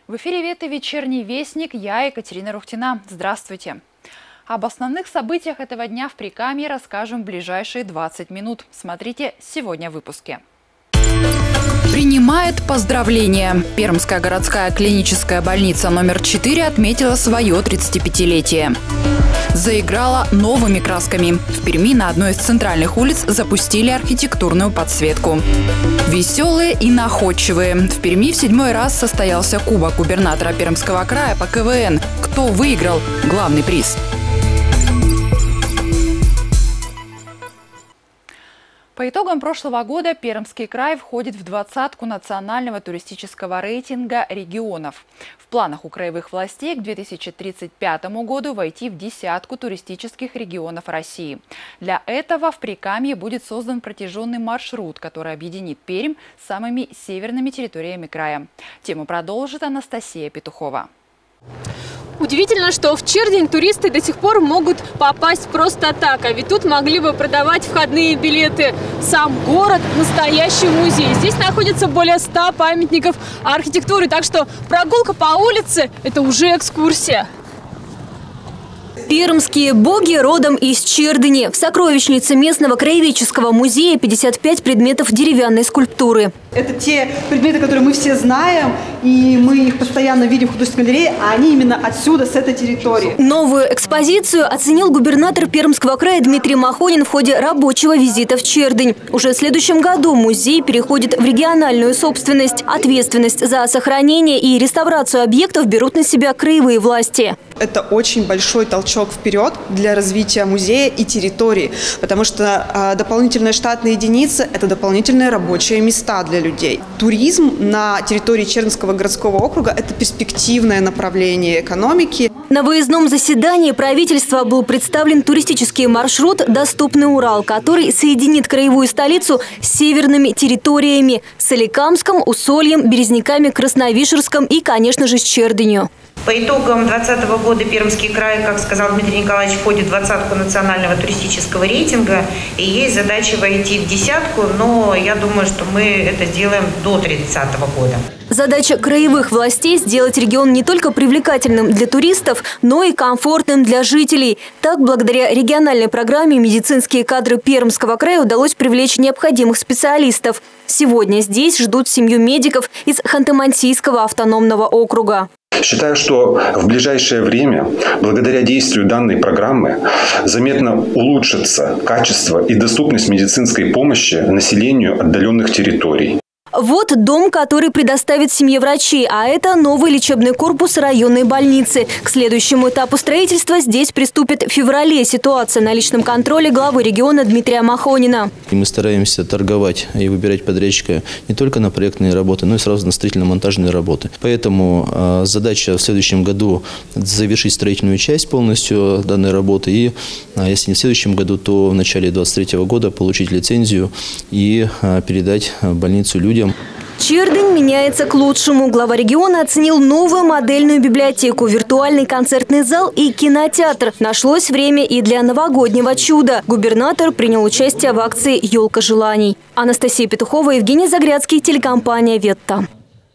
В эфире «Это вечерний вестник». Я Екатерина Рухтина. Здравствуйте. Об основных событиях этого дня в Прикамье расскажем в ближайшие 20 минут. Смотрите сегодня в выпуске. Принимает поздравления. Пермская городская клиническая больница номер 4 отметила свое 35-летие. Заиграла новыми красками. В Перми на одной из центральных улиц запустили архитектурную подсветку. Веселые и находчивые. В Перми в 7-й раз состоялся кубок губернатора Пермского края по КВН. Кто выиграл главный приз? По итогам прошлого года Пермский край входит в 20-ку национального туристического рейтинга регионов. В планах у краевых властей к 2035 году войти в 10-ку туристических регионов России. Для этого в Прикамье будет создан протяженный маршрут, который объединит Пермь с самыми северными территориями края. Тему продолжит Анастасия Петухова. Удивительно, что в Чердень туристы до сих пор могут попасть просто так. А ведь тут могли бы продавать входные билеты. Сам город – настоящий музей. Здесь находится более 100 памятников архитектуры. Так что прогулка по улице – это уже экскурсия. Пермские боги родом из Чердыни. В сокровищнице местного краеведческого музея 55 предметов деревянной скульптуры. Это те предметы, которые мы все знаем, и мы их постоянно видим в художественной галерее, а они именно отсюда, с этой территории. Новую экспозицию оценил губернатор Пермского края Дмитрий Махонин в ходе рабочего визита в Чердынь. Уже в следующем году музей переходит в региональную собственность. Ответственность за сохранение и реставрацию объектов берут на себя краевые власти. Это очень большой толчок вперед для развития музея и территории, потому что дополнительные штатные единицы – это дополнительные рабочие места для людей. Туризм на территории Чердынского городского округа – это перспективное направление экономики. На выездном заседании правительства был представлен туристический маршрут «Доступный Урал», который соединит краевую столицу с северными территориями – Соликамском, Усольем, Березниками, Красновишерском и, конечно же, с Чердынью. По итогам 2020 года Пермский край, как сказал Дмитрий Николаевич, входит в 20-ку национального туристического рейтинга. И есть задача войти в 10-ку, но я думаю, что мы это сделаем до 2030 года. Задача краевых властей – сделать регион не только привлекательным для туристов, но и комфортным для жителей. Так, благодаря региональной программе медицинские кадры Пермского края удалось привлечь необходимых специалистов. Сегодня здесь ждут семью медиков из Ханты-Мансийского автономного округа. Считаю, что в ближайшее время, благодаря действию данной программы, заметно улучшится качество и доступность медицинской помощи населению отдаленных территорий. Вот дом, который предоставит семье врачей, а это новый лечебный корпус районной больницы. К следующему этапу строительства здесь приступит в феврале. Ситуация на личном контроле главы региона Дмитрия Махонина. Мы стараемся торговать и выбирать подрядчика не только на проектные работы, но и сразу на строительно-монтажные работы. Поэтому задача в следующем году завершить строительную часть полностью данной работы. И если не в следующем году, то в начале 2023 года получить лицензию и передать больницу людям. Чердынь меняется к лучшему. Глава региона оценил новую модельную библиотеку, виртуальный концертный зал и кинотеатр. Нашлось время и для новогоднего чуда. Губернатор принял участие в акции «Елка желаний». Анастасия Петухова, Евгений Загрядский, телекомпания «Ветта».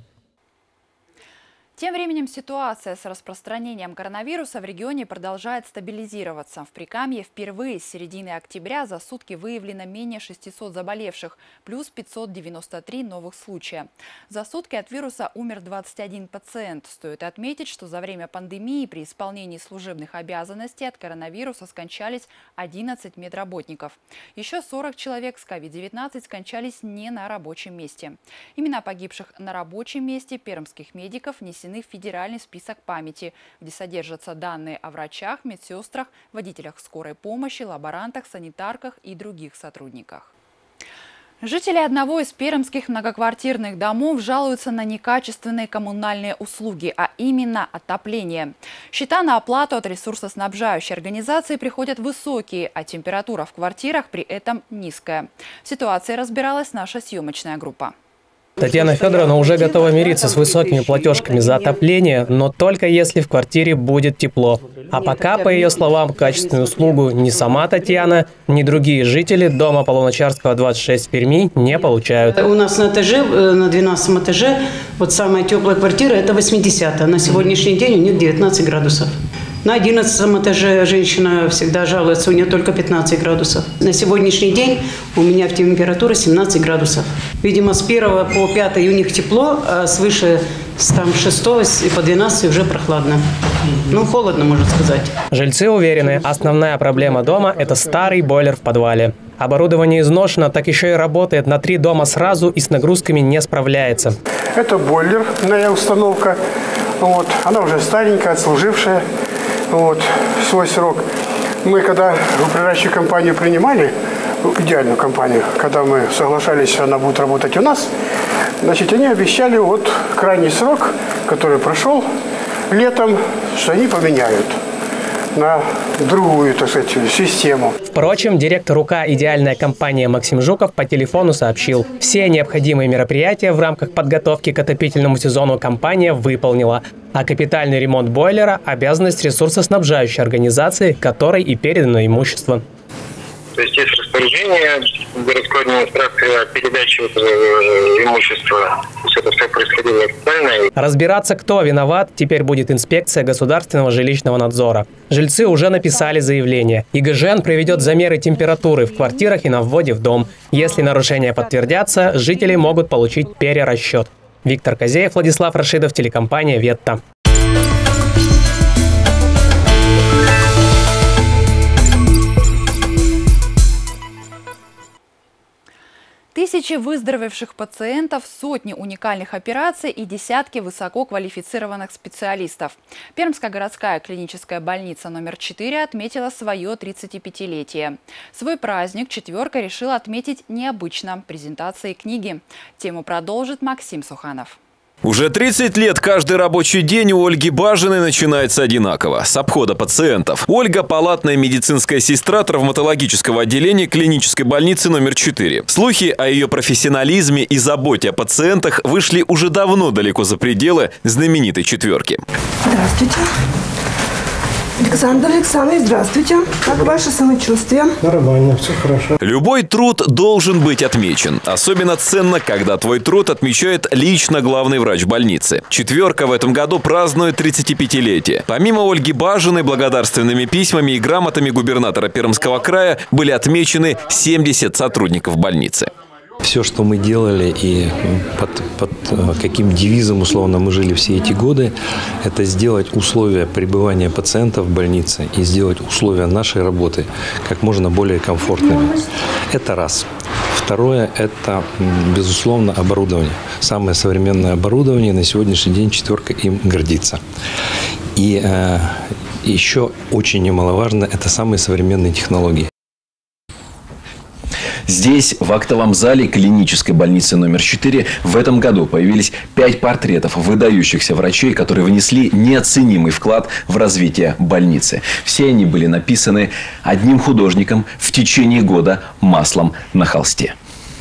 Тем временем ситуация с распространением коронавируса в регионе продолжает стабилизироваться. В Прикамье впервые с середины октября за сутки выявлено менее 600 заболевших, плюс 593 новых случая. За сутки от вируса умер 21 пациент. Стоит отметить, что за время пандемии при исполнении служебных обязанностей от коронавируса скончались 11 медработников. Еще 40 человек с COVID-19 скончались не на рабочем месте. Имена погибших на рабочем месте пермских медиков внесены в федеральный список памяти, где содержатся данные о врачах, медсестрах, водителях скорой помощи, лаборантах, санитарках и других сотрудниках. Жители одного из пермских многоквартирных домов жалуются на некачественные коммунальные услуги, а именно отопление. Счета на оплату от ресурсоснабжающей организации приходят высокие, а температура в квартирах при этом низкая. В ситуации разбиралась наша съемочная группа. Татьяна Федоровна уже готова мириться с высокими платежками за отопление, но только если в квартире будет тепло. А пока, по ее словам, качественную услугу ни сама Татьяна, ни другие жители дома Полуначарского, 26 в Перми не получают. У нас на этаже, на 12 этаже, вот самая теплая квартира – это 80-я. На сегодняшний день у них 19 градусов. На 11 этаже женщина всегда жалуется, у нее только 15 градусов. На сегодняшний день у меня температура 17 градусов. Видимо, с 1 по 5 у них тепло, а свыше там, 6 и по 12 уже прохладно. Ну, холодно, можно сказать. Жильцы уверены, основная проблема дома – это старый бойлер в подвале. Оборудование изношено, так еще и работает на 3 дома сразу и с нагрузками не справляется. Это бойлерная установка. Вот. Она уже старенькая, отслужившая. Вот, свой срок. Мы когда управляющую компанию принимали, идеальную компанию, когда мы соглашались, что она будет работать у нас, значит, они обещали вот крайний срок, который прошел летом, что они поменяют на другую, так сказать, систему. Впрочем, директор УК «Идеальная компания» Максим Жуков по телефону сообщил, все необходимые мероприятия в рамках подготовки к отопительному сезону компания выполнила, а капитальный ремонт бойлера – обязанность ресурсоснабжающей организации, которой и передано имущество. То есть есть распоряжение городской администрации о передаче имущества. То есть это все происходило официально. Разбираться, кто виноват, теперь будет инспекция государственного жилищного надзора. Жильцы уже написали заявление. ИГЖН проведет замеры температуры в квартирах и на вводе в дом. Если нарушения подтвердятся, жители могут получить перерасчет. Виктор Козеев, Владислав Рашидов, телекомпания «Ветта». Тысячи выздоровевших пациентов, сотни уникальных операций и десятки высококвалифицированных специалистов. Пермская городская клиническая больница номер 4 отметила свое 35-летие. Свой праздник «Четверка» решила отметить необычно – презентацией книги. Тему продолжит Максим Суханов. Уже 30 лет каждый рабочий день у Ольги Бажиной начинается одинаково – с обхода пациентов. Ольга – палатная медицинская сестра травматологического отделения клинической больницы номер 4. Слухи о ее профессионализме и заботе о пациентах вышли уже давно далеко за пределы знаменитой «Четверки». Здравствуйте. Александр Александрович, здравствуйте. Как ваше самочувствие? Нормально, все хорошо. Любой труд должен быть отмечен. Особенно ценно, когда твой труд отмечает лично главный врач больницы. «Четверка» в этом году празднует 35-летие. Помимо Ольги Бажиной, благодарственными письмами и грамотами губернатора Пермского края были отмечены 70 сотрудников больницы. Все, что мы делали и под каким девизом, условно, мы жили все эти годы, это сделать условия пребывания пациента в больнице и сделать условия нашей работы как можно более комфортными. Это раз. Второе – это, безусловно, оборудование. Самое современное оборудование, на сегодняшний день «Четверка» им гордится. И еще очень немаловажно – это самые современные технологии. Здесь, в актовом зале клинической больницы номер 4, в этом году появились 5 портретов выдающихся врачей, которые внесли неоценимый вклад в развитие больницы. Все они были написаны одним художником в течение года маслом на холсте.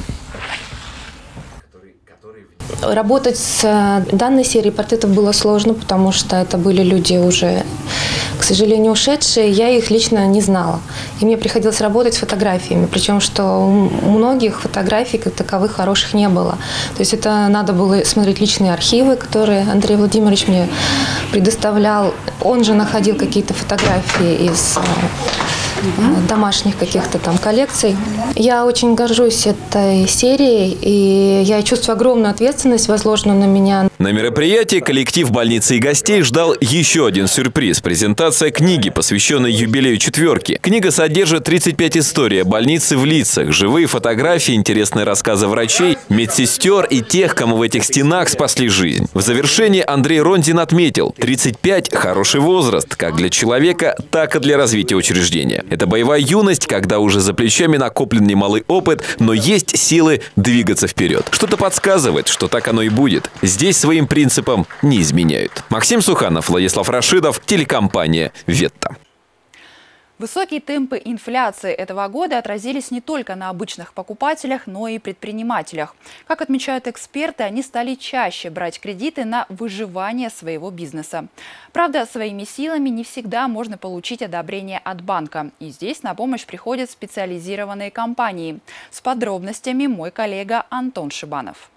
Работать с данной серией портретов было сложно, потому что это были люди уже, к сожалению, ушедшие. Я их лично не знала. И мне приходилось работать с фотографиями. Причем, что у многих фотографий как таковых хороших не было. То есть это надо было смотреть личные архивы, которые Андрей Владимирович мне предоставлял. Он же находил какие-то фотографии из домашних каких-то там коллекций. Я очень горжусь этой серией, и я чувствую огромную ответственность, возложенную на меня. На мероприятии коллектив больницы и гостей ждал еще один сюрприз – презентация книги, посвященной юбилею «Четверки». Книга содержит 35 историй о больнице в лицах, живые фотографии, интересные рассказы врачей, медсестер и тех, кому в этих стенах спасли жизнь. В завершении Андрей Рондин отметил – 35 – хороший возраст, как для человека, так и для развития учреждения. Это боевая юность, когда уже за плечами накоплен немалый опыт, но есть силы двигаться вперед. Что-то подсказывает, что так оно и будет. Здесь своим принципам не изменяют. Максим Суханов, Владислав Рашидов, телекомпания «Ветта». Высокие темпы инфляции этого года отразились не только на обычных покупателях, но и предпринимателях. Как отмечают эксперты, они стали чаще брать кредиты на выживание своего бизнеса. Правда, своими силами не всегда можно получить одобрение от банка. И здесь на помощь приходят специализированные компании. С подробностями мой коллега Антон Шибанов.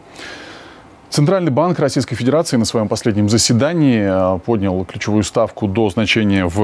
Центральный банк Российской Федерации на своем последнем заседании поднял ключевую ставку до значения в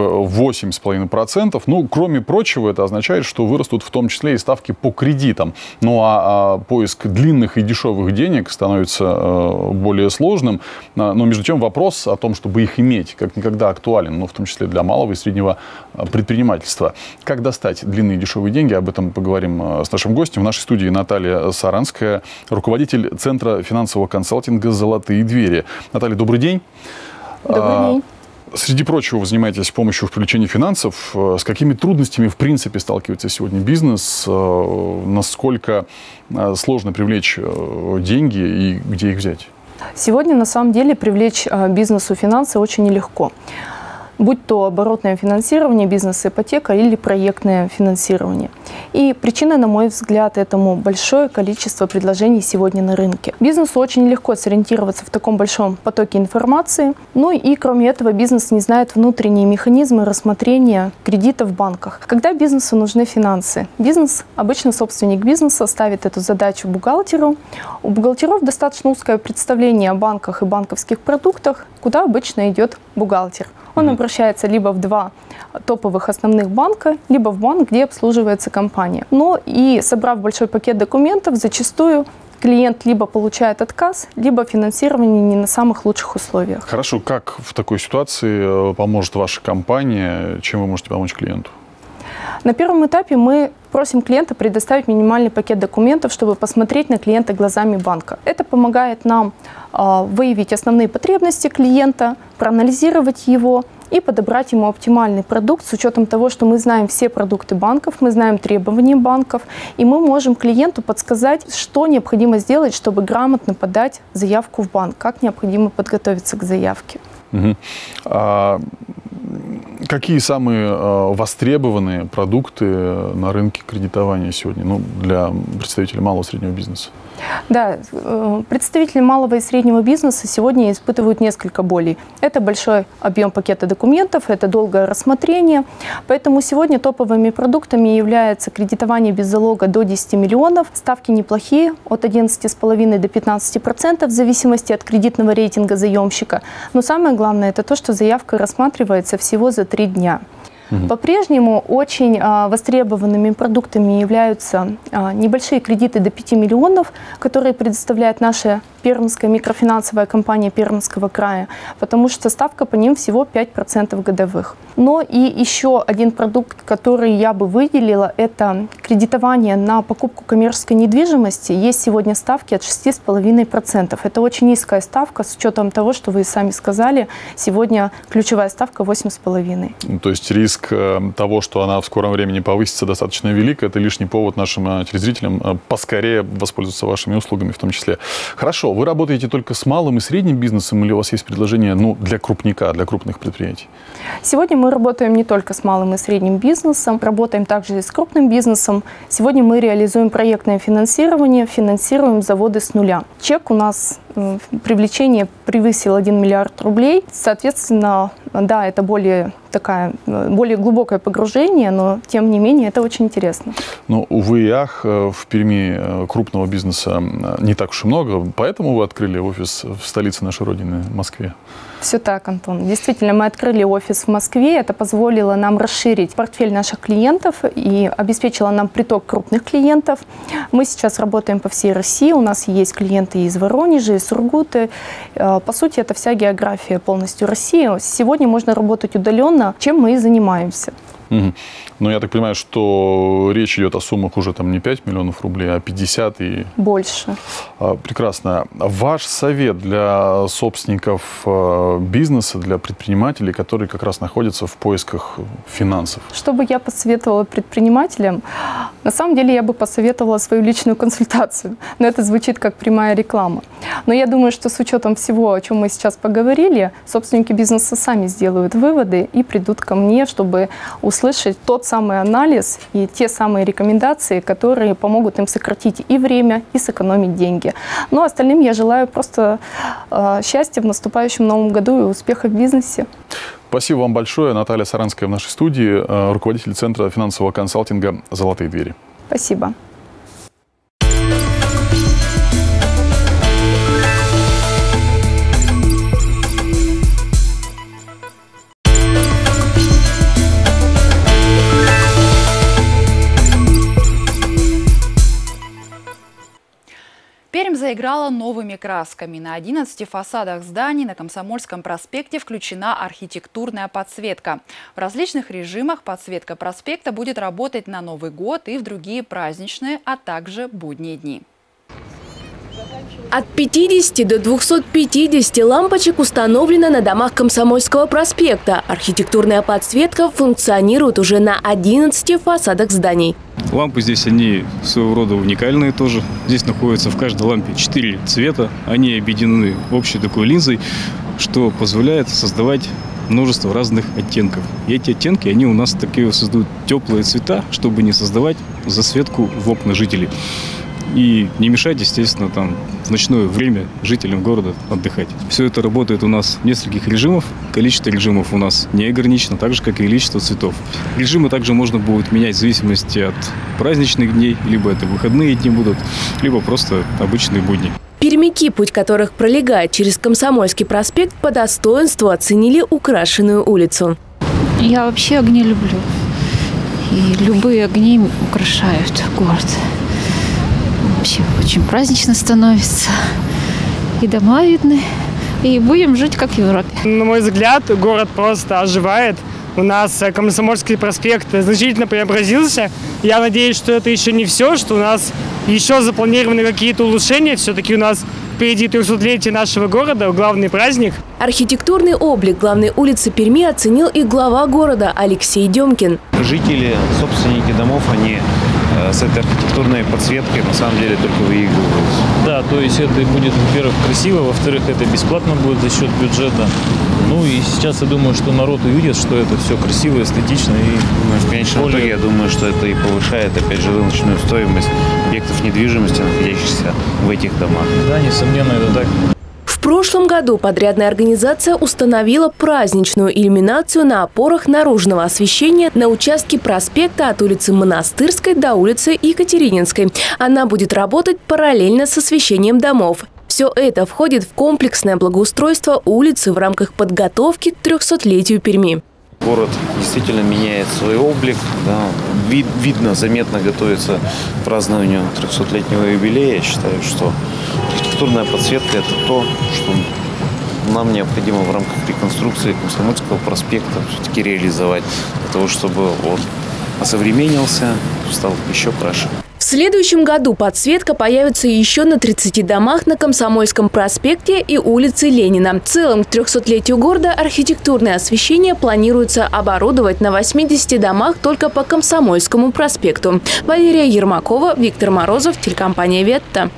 8,5%. Ну, кроме прочего, это означает, что вырастут в том числе и ставки по кредитам. Ну, а поиск длинных и дешевых денег становится более сложным. Но, между тем, вопрос о том, чтобы их иметь, как никогда актуален, ну, в том числе для малого и среднего предпринимательства. Как достать длинные и дешевые деньги? Об этом поговорим с нашим гостем. В нашей студии Наталья Саранская, руководитель Центра финансового консалтинга «Золотые двери». Наталья, добрый день. Добрый день. Среди прочего, вы занимаетесь помощью в привлечении финансов. С какими трудностями, в принципе, сталкивается сегодня бизнес? Насколько сложно привлечь деньги и где их взять? Сегодня, на самом деле, привлечь бизнесу финансы очень нелегко. Будь то оборотное финансирование бизнеса, ипотека или проектное финансирование. И причиной, на мой взгляд, этому большое количество предложений сегодня на рынке. Бизнесу очень легко сориентироваться в таком большом потоке информации. Ну и кроме этого бизнес не знает внутренние механизмы рассмотрения кредитов в банках. Когда бизнесу нужны финансы? Обычно собственник бизнеса ставит эту задачу бухгалтеру. У бухгалтеров достаточно узкое представление о банках и банковских продуктах, куда обычно идет бухгалтер. Он обращается либо в два топовых основных банка, либо в банк, где обслуживается компания. Но и собрав большой пакет документов, зачастую клиент либо получает отказ, либо финансирование не на самых лучших условиях. Хорошо, как в такой ситуации поможет ваша компания? Чем вы можете помочь клиенту? На первом этапе мы просим клиента предоставить минимальный пакет документов, чтобы посмотреть на клиента глазами банка. Это помогает нам выявить основные потребности клиента, проанализировать его и подобрать ему оптимальный продукт с учетом того, что мы знаем все продукты банков, мы знаем требования банков, и мы можем клиенту подсказать, что необходимо сделать, чтобы грамотно подать заявку в банк, как необходимо подготовиться к заявке. Какие самые востребованные продукты на рынке кредитования сегодня, для представителей малого и среднего бизнеса? Да, представители малого и среднего бизнеса сегодня испытывают несколько болей. Это большой объем пакета документов, это долгое рассмотрение. Поэтому сегодня топовыми продуктами является кредитование без залога до 10 миллионов. Ставки неплохие, от 11,5% до 15% в зависимости от кредитного рейтинга заемщика. Но самое главное, это то, что заявка рассматривается всего за 3 дня. По-прежнему очень востребованными продуктами являются небольшие кредиты до 5 миллионов, которые предоставляет наша пермская микрофинансовая компания Пермского края, потому что ставка по ним всего 5% годовых. Но и еще один продукт, который я бы выделила, это кредитование на покупку коммерческой недвижимости. Есть сегодня ставки от 6,5%. Это очень низкая ставка с учетом того, что вы сами сказали, сегодня ключевая ставка 8,5%. То есть риск того, что она в скором времени повысится, достаточно велик. Это лишний повод нашим телезрителям поскорее воспользоваться вашими услугами в том числе. Хорошо, вы работаете только с малым и средним бизнесом или у вас есть предложение для крупника, для крупных предприятий? Сегодня мы работаем не только с малым и средним бизнесом, работаем также и с крупным бизнесом. Сегодня мы реализуем проектное финансирование, финансируем заводы с нуля. Чек у нас привлечение превысил 1 миллиард рублей. Соответственно, да, это более глубокое погружение, но тем не менее это очень интересно. Но, увы и ах, в Перми крупного бизнеса не так уж и много, поэтому вы открыли офис в столице нашей Родины, Москве. Все так, Антон. Действительно, мы открыли офис в Москве. Это позволило нам расширить портфель наших клиентов и обеспечило нам приток крупных клиентов. Мы сейчас работаем по всей России. У нас есть клиенты из Воронежа, из Сургута. По сути, это вся география полностью России. Сегодня можно работать удаленно, чем мы и занимаемся. Но я так понимаю, что речь идет о суммах уже не 5 миллионов рублей, а 50 и... Больше. Прекрасно. Ваш совет для собственников бизнеса, для предпринимателей, которые как раз находятся в поисках финансов? Что бы я посоветовала предпринимателям? На самом деле я бы посоветовала свою личную консультацию. Но это звучит как прямая реклама. Но я думаю, что с учетом всего, о чем мы сейчас поговорили, собственники бизнеса сами сделают выводы и придут ко мне, чтобы услышать услышать тот самый анализ и те самые рекомендации, которые помогут им сократить и время, и сэкономить деньги. Ну, остальным я желаю просто счастья в наступающем новом году и успеха в бизнесе. Спасибо вам большое. Наталья Саранская в нашей студии, руководитель Центра финансового консалтинга «Золотые двери». Спасибо. Пермь заиграла новыми красками. На 11 фасадах зданий на Комсомольском проспекте включена архитектурная подсветка. В различных режимах подсветка проспекта будет работать на Новый год и в другие праздничные, а также будние дни. От 50 до 250 лампочек установлено на домах Комсомольского проспекта. Архитектурная подсветка функционирует уже на 11 фасадах зданий. Лампы здесь, они своего рода уникальные тоже. Здесь находится в каждой лампе 4 цвета. Они объединены общей такой линзой, что позволяет создавать множество разных оттенков. И эти оттенки, они у нас такие создают теплые цвета, чтобы не создавать засветку в окна жителей. И не мешать, естественно, там в ночное время жителям города отдыхать. Все это работает у нас в нескольких режимах. Количество режимов у нас не ограничено, так же, как и количество цветов. Режимы также можно будет менять в зависимости от праздничных дней, либо это выходные дни будут, либо просто обычные будни. Пермяки, путь которых пролегает через Комсомольский проспект, по достоинству оценили украшенную улицу. Я вообще огни люблю. И любые огни украшают город. Вообще очень празднично становится. И дома видны. И будем жить как в Европе. На мой взгляд, город просто оживает. У нас Комсомольский проспект значительно преобразился. Я надеюсь, что это еще не все, что у нас еще запланированы какие-то улучшения. Все-таки у нас впереди 300-летие нашего города, главный праздник. Архитектурный облик главной улицы Перми оценил и глава города Алексей Демкин. Жители, собственники домов, они с этой архитектурной подсветкой на самом деле только выигрывают. Да, то есть это будет, во-первых, красиво, во-вторых, это бесплатно будет за счет бюджета. Ну и сейчас я думаю, что народ увидит, что это все красиво, эстетично. И в конечном итоге я думаю, что это и повышает, опять же, рыночную стоимость объектов недвижимости, находящихся в этих домах. Да, несомненно, это так. В прошлом году подрядная организация установила праздничную иллюминацию на опорах наружного освещения на участке проспекта от улицы Монастырской до улицы Екатерининской. Она будет работать параллельно с освещением домов. Все это входит в комплексное благоустройство улицы в рамках подготовки к 300-летию Перми. Город действительно меняет свой облик. Да. Видно, заметно готовится к празднованию 300-летнего юбилея. Я считаю, что архитектурная подсветка – это то, что нам необходимо в рамках реконструкции Комсомольского проспекта все-таки реализовать, для того, чтобы он осовременился, стал еще краше. В следующем году подсветка появится еще на 30 домах на Комсомольском проспекте и улице Ленина. В целом, к 300-летию города архитектурное освещение планируется оборудовать на 80 домах только по Комсомольскому проспекту. Валерия Ермакова, Виктор Морозов, телекомпания «Ветта».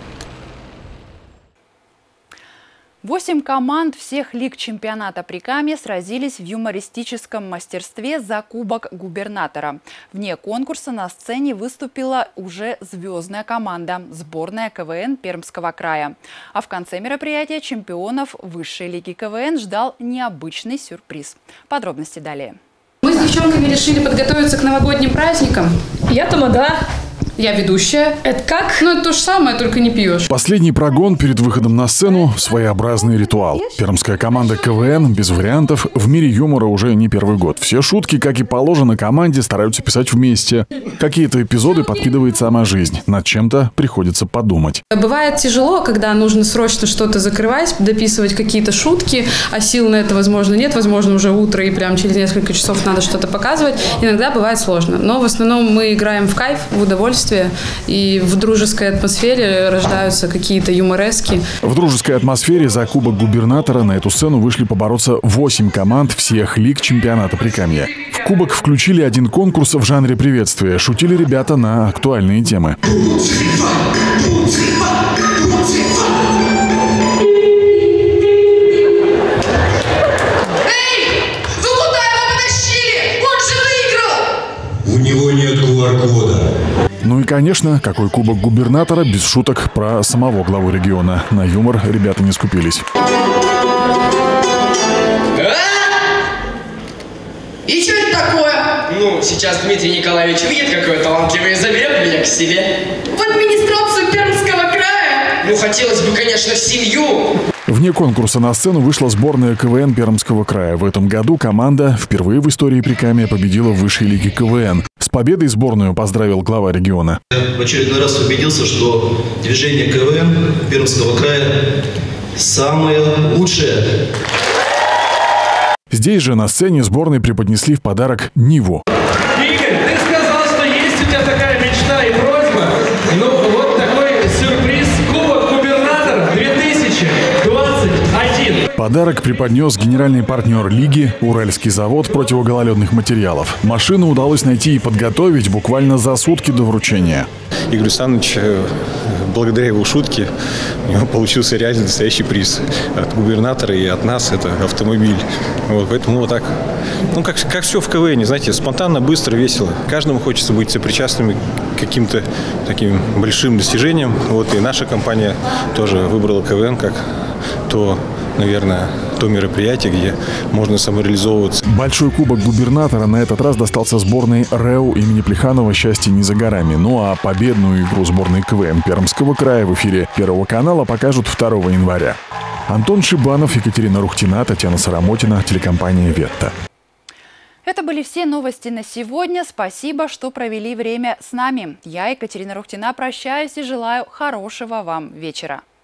8 команд всех лиг чемпионата Прикамья сразились в юмористическом мастерстве за Кубок губернатора. Вне конкурса на сцене выступила уже звездная команда – сборная КВН Пермского края. А в конце мероприятия чемпионов высшей лиги КВН ждал необычный сюрприз. Подробности далее. Мы с девчонками решили подготовиться к новогодним праздникам. Я Тамада. Я ведущая. Это как? Ну, это то же самое, только не пьешь. Последний прогон перед выходом на сцену – своеобразный ритуал. Пермская команда КВН без вариантов в мире юмора уже не первый год. Все шутки, как и положено команде, стараются писать вместе. Какие-то эпизоды подкидывает сама жизнь. Над чем-то приходится подумать. Бывает тяжело, когда нужно срочно что-то закрывать, дописывать какие-то шутки, а сил на это, возможно, нет. Возможно, уже утро и прям через несколько часов надо что-то показывать. Иногда бывает сложно. Но в основном мы играем в кайф, в удовольствие. И в дружеской атмосфере рождаются какие-то юморески. В дружеской атмосфере за Кубок губернатора на эту сцену вышли побороться 8 команд всех лиг чемпионата Прикамья. В Кубок включили один конкурс в жанре приветствия. Шутили ребята на актуальные темы. конечно, какой кубок губернатора без шуток про самого главу региона. На юмор ребята не скупились. И что это такое? Ну, сейчас Дмитрий Николаевич видит, какой я талантливый, и заберет меня к себе. В администрацию Пермского края? Ну, хотелось бы, конечно, в семью. Вне конкурса на сцену вышла сборная КВН Пермского края. В этом году команда впервые в истории Прикамья победила в высшей лиге КВН. С победой сборную поздравил глава региона. В очередной раз убедился, что движение КВН Пермского края самое лучшее. Здесь же на сцене сборной преподнесли в подарок Ниву. Игорь, ты сказал, что есть у тебя такая мечта и просьба. Ну, вот такой сюрприз. Кубок губернатора 2021. Подарок преподнес генеральный партнер лиги «Уральский завод противогололедных материалов». Машину удалось найти и подготовить буквально за сутки до вручения. Игорь Александрович, благодаря его шутке, у него получился реально настоящий приз от губернатора и от нас. Это автомобиль. Вот, поэтому вот так. Ну, как все в КВН, знаете, спонтанно, быстро, весело. Каждому хочется быть сопричастным к каким-то таким большим достижениям. Вот, и наша компания тоже выбрала КВН как то, наверное, то мероприятие, где можно самореализовываться. Большой кубок губернатора на этот раз достался сборной РЭУ имени Плеханова «Счастье не за горами». Ну а победную игру сборной КВН Пермского края в эфире Первого канала покажут 2 января. Антон Шибанов, Екатерина Рухтина, Татьяна Сарамотина, телекомпания «Ветта». Это были все новости на сегодня. Спасибо, что провели время с нами. Я, Екатерина Рухтина, прощаюсь и желаю хорошего вам вечера.